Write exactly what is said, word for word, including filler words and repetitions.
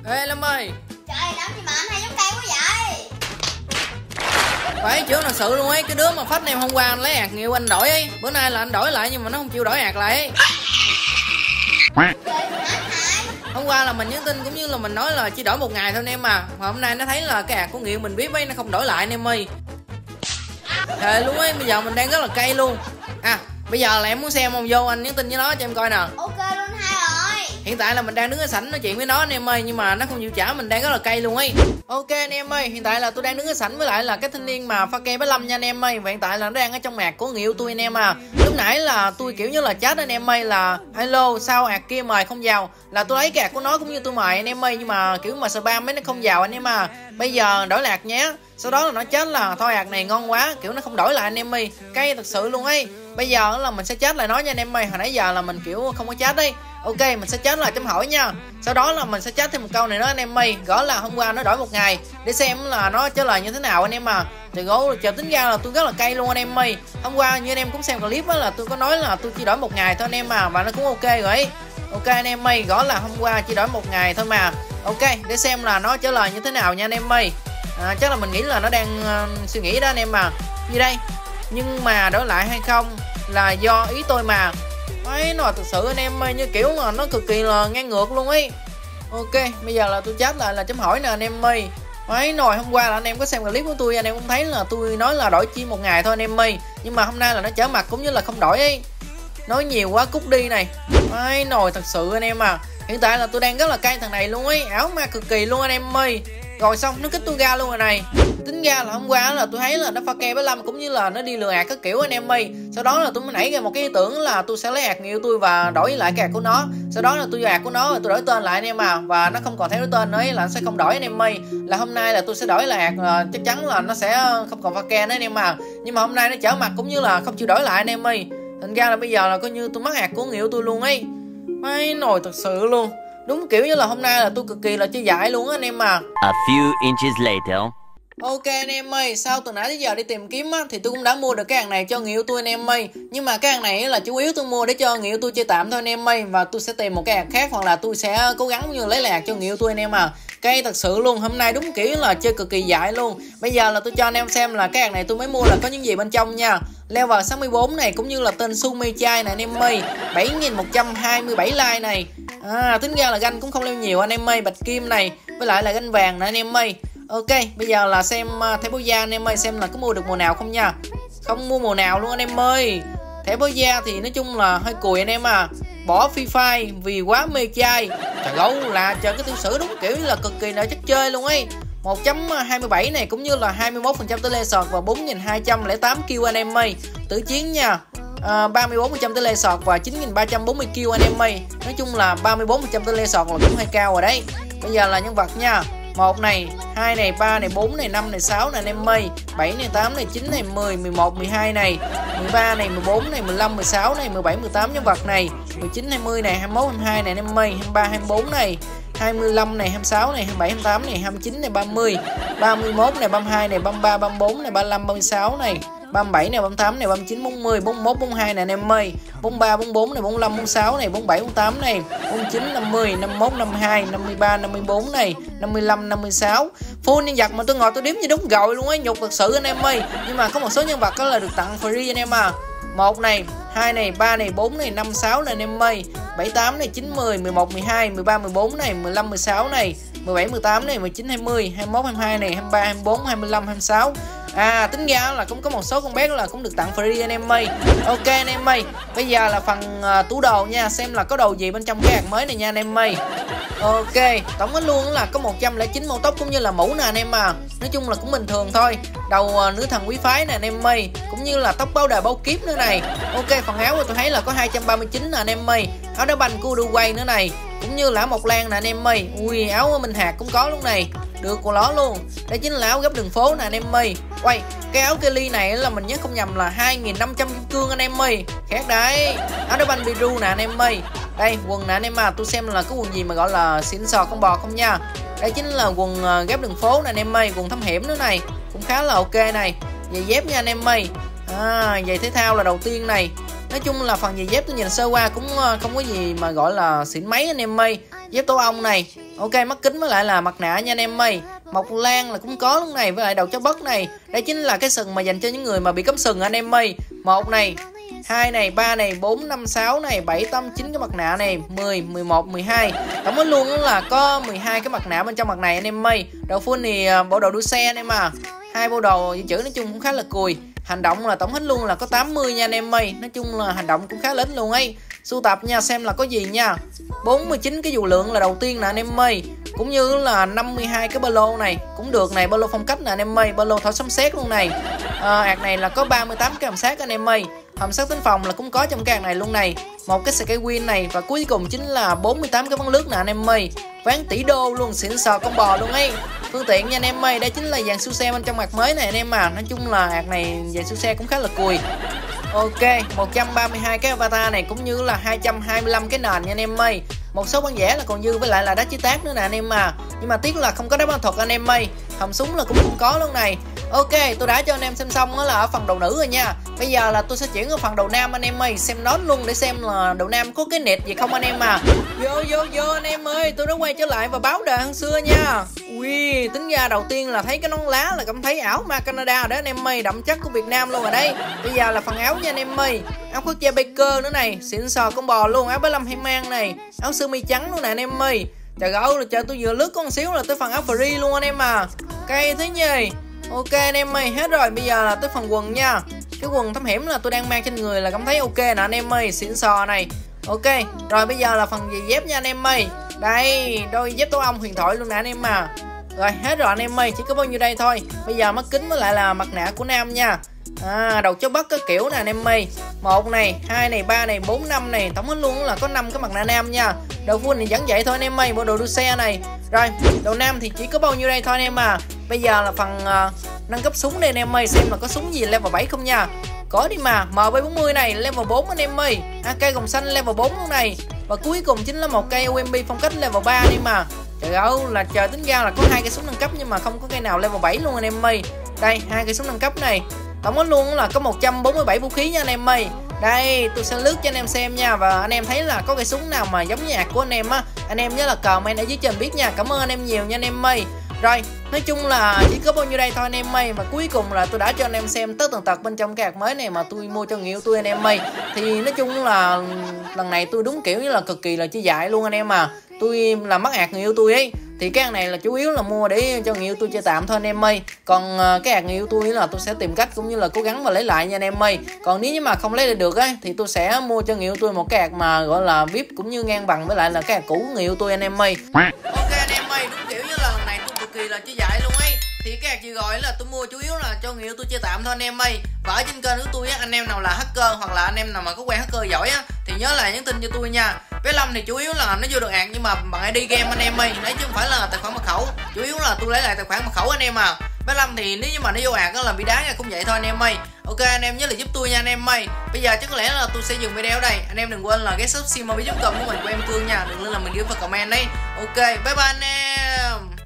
Ê Lâm ơi. Trời, làm gì mà anh hay giống cây quá vậy? Phải trưởng thật sự luôn ấy. Cái đứa mà phách em hôm qua anh lấy hạt nhiều anh đổi ấy. Bữa nay là anh đổi lại nhưng mà nó không chịu đổi hạt lại ấy. Hôm qua là mình nhắn tin cũng như là mình nói là chỉ đổi một ngày thôi anh em à. Mà hôm nay nó thấy là cái hạt của Nghiệu mình biết ấy, nó không đổi lại anh em ơi. Trời luôn ấy, bây giờ mình đang rất là cay luôn. À bây giờ là em muốn xem không, vô anh nhắn tin với nó cho em coi nè. Ok luôn hai rồi. Hiện tại là mình đang đứng ở sảnh nói chuyện với nó anh em ơi, nhưng mà nó không chịu trả, mình đang rất là cay luôn ấy. Ok anh em ơi, hiện tại là tôi đang đứng ở sảnh với lại là cái thanh niên mà pha ke với Lâm nha anh em ơi. Và hiện tại là nó đang ở trong mạc của người yêu tôi anh em à. Lúc nãy là tôi kiểu như là chat anh em ơi là hello sao hạt kia mời không vào, là tôi lấy cái hạt của nó cũng như tôi mời anh em ơi, nhưng mà kiểu mà spam mấy nó không vào anh em à. Bây giờ đổi lạc nhé. Sau đó là nó chat là thôi hạt này ngon quá, kiểu nó không đổi lại anh em ơi, cay thật sự luôn ấy. Bây giờ là mình sẽ chat lại nó nha anh em ơi, hồi nãy giờ là mình kiểu không có chat đấy. Ok mình sẽ chat lại chấm hỏi nha. Sau đó là mình sẽ chat thêm một câu này nữa anh em ơi, gọi là hôm qua nó đổi một ngày, để xem là nó trả lời như thế nào anh em à. Trời gỗ chờ tính ra là tôi rất là cay luôn anh em ơi. Hôm qua như anh em cũng xem clip á, là tôi có nói là tôi chỉ đổi một ngày thôi anh em à, và nó cũng ok rồi ấy. Ok anh em ơi, gọi là hôm qua chỉ đổi một ngày thôi mà. Ok để xem là nó trả lời như thế nào nha anh em ơi. À, chắc là mình nghĩ là nó đang uh, suy nghĩ đó anh em mà. Gì đây? Nhưng mà đổi lại hay không là do ý tôi mà. Ấy nó thực sự anh em ơi, như kiểu mà nó cực kỳ là ngang ngược luôn ấy. Ok bây giờ là tôi chat lại là chấm hỏi nè anh em ơi. Ấy nồi hôm qua là anh em có xem clip của tôi, anh em cũng thấy là tôi nói là đổi chỉ một ngày thôi anh em ơi, nhưng mà hôm nay là nó trở mặt cũng như là không đổi ấy. Nói nhiều quá cút đi này. Ấy nồi thật sự anh em à. Hiện tại là tôi đang rất là cay thằng này luôn ấy, ảo ma cực kỳ luôn anh em ơi. Rồi xong nó kích tôi ra luôn rồi này. Tính ra là hôm qua là tôi thấy là nó pha ke với Lâm cũng như là nó đi lừa hạt các kiểu anh em ơi. Sau đó là tôi mới nảy ra một cái ý tưởng là tôi sẽ lấy hạt người yêu tôi và đổi lại cái hạt của nó. Sau đó là tôi vô hạt của nó rồi tôi đổi tên lại anh em à, và nó không còn theo cái tên nữa ấy, là nó sẽ không đổi anh em ơi. Là hôm nay là tôi sẽ đổi lại hạt, là chắc chắn là nó sẽ không còn pha ke nữa anh em à. Nhưng mà hôm nay nó trở mặt cũng như là không chịu đổi lại anh em ơi. Thành ra là bây giờ là coi như tôi mất hạt của người yêu tôi luôn ấy. Mấy nồi thật sự luôn. Đúng kiểu như là hôm nay là tôi cực kỳ là chơi dại luôn á anh em à. A few inches later. Ok anh em ơi, sau từ nãy tới giờ đi tìm kiếm á, thì tôi cũng đã mua được cái hàng này cho người yêu tôi anh em ơi. Nhưng mà cái hàng này là chủ yếu tôi mua để cho người yêu tôi chơi tạm thôi anh em ơi. Và tôi sẽ tìm một cái hạt khác, hoặc là tôi sẽ cố gắng như lấy lại hạt cho người yêu tôi anh em à. Cái thật sự luôn, hôm nay đúng kiểu là chơi cực kỳ dại luôn. Bây giờ là tôi cho anh em xem là cái hạt này tôi mới mua là có những gì bên trong nha. Level sáu mươi bốn này cũng như là tên Sumi Chai này anh em ơi, bảy nghìn một trăm hai mươi bảy like này. À tính ra là ganh cũng không leo nhiều anh em ơi, bạch kim này với lại là ganh vàng này anh em ơi. Ok bây giờ là xem uh, thẻ báo da anh em ơi, xem là có mua được mùa nào không nha. Không mua mùa nào luôn anh em ơi. Thẻ báo da thì nói chung là hơi cùi anh em à. Bỏ Free Fire vì quá mê chai. Trời gấu là chờ cái tiêu sử đúng kiểu là cực kỳ là chất chơi luôn ấy. một chấm hai mươi bảy này cũng như là hai mươi mốt phần trăm tỷ lệ sọt và bốn nghìn hai trăm lẻ tám kill anh em ơi. Tử chiến nha. À, ba mươi bốn phần trăm tỷ lệ sọt và chín nghìn ba trăm bốn mươi kill anh em ơi. Nói chung là ba mươi bốn phần trăm tỷ lệ sọt là cũng hơi cao rồi đấy. Bây giờ là nhân vật nha. một này, hai này, ba này, bốn này, năm này, sáu này anh em ơi, bảy này, tám này, chín này, mười, mười một, mười hai này, mười ba này, mười bốn này, mười lăm, mười sáu này, mười bảy, mười tám nhân vật này, mười chín, hai mươi này, hai mươi mốt, hai mươi hai này anh em ơi, hai mươi ba, hai mươi bốn này, hai mươi lăm này, hai mươi sáu này, hai mươi bảy, hai mươi tám này, hai mươi chín này, ba mươi, ba mươi mốt này, ba mươi hai này, ba mươi ba, ba mươi bốn này, ba mươi lăm, ba mươi sáu này, ba mươi bảy này, ba mươi tám này, ba mươi chín, bốn mươi, bốn mươi mốt, bốn mươi hai này anh em ơi, bốn mươi ba, bốn mươi bốn này, bốn mươi lăm, bốn mươi sáu này, bốn mươi bảy, bốn mươi tám này, bốn mươi chín, năm mươi, năm mươi mốt, năm mươi hai, năm mươi ba, năm mươi bốn này, năm mươi lăm, năm mươi sáu. Full nhân vật mà tôi ngồi tôi đếm như đúng rồi luôn ấy, nhục thật sự anh em ơi. Nhưng mà có một số nhân vật đó là được tặng free anh em à. một này, hai này, ba này, bốn này, năm, sáu này anh em ơi, bảy, tám này, chín, mười, mười một, mười hai, mười ba, mười bốn này, mười lăm, mười sáu này, mười bảy, mười tám này, mười chín, hai mươi, hai mươi mốt, hai mươi hai này, hai mươi ba, hai mươi bốn, hai mươi lăm, hai mươi sáu. À tính ra là cũng có một số con bé là cũng được tặng free anh em ơi. Ok anh em ơi, bây giờ là phần uh, tủ đồ nha, xem là có đồ gì bên trong cái hạt mới này nha anh em ơi. Ok, tổng hết luôn là có một trăm lẻ chín màu tóc cũng như là mũ nè anh em à. Nói chung là cũng bình thường thôi. Đầu uh, nữ thần quý phái nè anh em ơi, cũng như là tóc báo đời báo kiếp nữa này. Ok, phần áo tôi thấy là có hai trăm ba mươi chín nè anh em ơi. Áo đá banh của Uruguay nữa này, cũng như là áo mộc lan nè anh em ơi. Ui, áo Minh Hạt cũng có luôn này, được của nó luôn. Đây chính là áo gấp đường phố nè anh em ơi. Quay, cái áo Kelly này là mình nhớ không nhầm là hai nghìn năm trăm kim cương anh em ơi. Khác đấy. Áo đá banh Peru nè anh em ơi. Đây quần nè anh em à, tôi xem là có quần gì mà gọi là xịn sò con bò không nha. Đây chính là quần uh, ghép đường phố nè anh em ơi, quần thâm hiểm nữa này, cũng khá là ok này. Giày dép nha anh em ơi. À, giày thể thao là đầu tiên này. Nói chung là phần giày dép tôi nhìn sơ qua cũng uh, không có gì mà gọi là xịn mấy anh em ơi. dép tổ ong này. Ok, mắt kính với lại là mặt nạ nha anh em ơi. Mộc lan là cũng có lúc này, với lại đầu chó bất này. Đây chính là cái sừng mà dành cho những người mà bị cấm sừng anh em ơi. Một này, hai này, ba này, bốn, năm, sáu này, bảy, tám, chín cái mặt nạ này, mười, mười một, mười hai. Tổng hết luôn là có mười hai cái mặt nạ bên trong mặt này anh em ơi. Đầu full thì bộ đồ đua xe anh em à. Hai bộ đồ dự trữ nói chung cũng khá là cùi. Hành động là tổng hết luôn là có tám mươi nha anh em ơi. Nói chung là hành động cũng khá lớn luôn ấy. Sưu tập nha, xem là có gì nha. bốn mươi chín cái dù lượng là đầu tiên nè anh em ơi. Cũng như là năm mươi hai cái ba lô này cũng được này, ba lô phong cách nè anh em ơi, ba lô thổi sấm sét luôn này. À, ạc này là có ba mươi tám cái hầm sát anh em ơi. Hầm sát tính phòng là cũng có trong cái ạc này luôn này. Một cái sky win này và cuối cùng chính là bốn mươi tám cái bắn lướt nè anh em ơi. Ván tỷ đô luôn, xịn sò con bò luôn ấy. Phương tiện nha anh em ơi, đây chính là dàn siêu xe bên trong ạc mới này anh em à. Nói chung là ạc này dàn siêu xe cũng khá là cùi. Ok, một trăm ba mươi hai cái avatar này cũng như là hai trăm hai mươi lăm cái nền nha anh em ơi. Một số bản vẽ là còn dư với lại là đá chế tác nữa nè anh em à. Nhưng mà tiếc là không có đá bắn thuật anh em ơi. Hầm súng là cũng không có luôn này. Ok, tôi đã cho anh em xem xong đó là ở phần đầu nữ rồi nha. Bây giờ là tôi sẽ chuyển ở phần đầu nam anh em ơi. Xem nón luôn để xem là đầu nam có cái nệt gì không anh em à. Vô vô vô anh em ơi, tôi đã quay trở lại và báo đời hơn xưa nha. Ui, tính ra đầu tiên là thấy cái nón lá là cảm thấy áo ma Canada đó anh em ơi. Đậm chất của Việt Nam luôn rồi đấy. Bây giờ là phần áo nha anh em ơi. Áo khoác da Baker nữa này, xịn sò con bò luôn. Áo bảy mươi lăm hay mang này, áo sơ mi trắng luôn nè anh em ơi. Trời ơi, là trời tôi vừa lướt con xíu là tới phần áo free luôn anh em à. Cây thế nhỉ. Ok anh em ơi, hết rồi, bây giờ là tới phần quần nha. Cái quần thám hiểm là tôi đang mang trên người là cảm thấy ok nè anh em ơi, xịn sò này. Ok, rồi bây giờ là phần giày dép nha anh em ơi. Đây, đôi dép tổ ong huyền thoại luôn nè anh em à. Rồi, hết rồi anh em ơi, chỉ có bao nhiêu đây thôi. Bây giờ mắt kính với lại là mặt nạ của nam nha. À, đầu chó bắt cái kiểu nè anh em ơi. Một này, hai này, ba này, bốn, năm này, tổng hết luôn là có năm cái mặt nạ nam nha. Đầu full thì vẫn vậy thôi anh em ơi, bộ đồ đua xe này. Rồi, đầu nam thì chỉ có bao nhiêu đây thôi anh em à. Bây giờ là phần uh, nâng cấp súng đây anh em ơi, xem là có súng gì level bảy không nha. Có đi mà, M P bốn mươi này level bốn anh em ơi. a ca gồng xanh level bốn luôn này. Và cuối cùng chính là một cây u em pê phong cách level ba đi mà. Trời ơi, là trời, tính ra là có hai cây súng nâng cấp nhưng mà không có cây nào level bảy luôn anh em ơi. Đây, hai cây súng nâng cấp này. Tổng hết luôn là có một trăm bốn mươi bảy vũ khí nha anh em ơi. Đây, tôi sẽ lướt cho anh em xem nha. Và anh em thấy là có cây súng nào mà giống nhạc của anh em á, anh em nhớ là comment ở dưới trên biết nha. Cảm ơn anh em nhiều nha anh em ơi. Rồi, nói chung là chỉ có bao nhiêu đây thôi anh em ơi. Và cuối cùng là tôi đã cho anh em xem tất tần tật bên trong cái hạt mới này mà tôi mua cho người yêu tôi anh em ơi. Thì nói chung là lần này tôi đúng kiểu như là cực kỳ là chi dại luôn anh em à. Tôi là mắc ạt người yêu tôi ấy. Thì cái hạt này là chủ yếu là mua để cho người yêu tôi chơi tạm thôi anh em ơi. Còn cái hạt người yêu tôi là tôi sẽ tìm cách cũng như là cố gắng mà lấy lại nha anh em ơi. Còn nếu như mà không lấy lại được á thì tôi sẽ mua cho người yêu tôi một cái hạt mà gọi là vê i pê cũng như ngang bằng với lại là cái hạt cũ của người yêu tôi anh em ơi. Ok anh em ơi, đúng kiểu như là lần này tôi cực kỳ là chơi dại luôn ấy. Thì cái hạt gì gọi là tôi mua chủ yếu là cho người yêu tôi chơi tạm thôi anh em ơi. Và ở trên kênh của tôi á, anh em nào là hacker hoặc là anh em nào mà có quen hacker giỏi á thì nhớ là nhắn tin cho tôi nha. Bé Lâm thì chủ yếu là nó vô được ạc nhưng mà bằng i đê game anh em ơi, đấy chứ không phải là tài khoản mật khẩu. Chủ yếu là tôi lấy lại tài khoản mật khẩu anh em à. Bé Lâm thì nếu như mà nó vô ạc á là bị đá nha, cũng vậy thôi anh em ơi. Ok anh em nhớ là giúp tôi nha anh em ơi. Bây giờ chắc có lẽ là tôi sẽ dừng video đây. Anh em đừng quên là ghé subscribe chấm com của mình của em Cương nha, đừng quên là mình gửi vào comment đấy. Ok, bye bye anh em.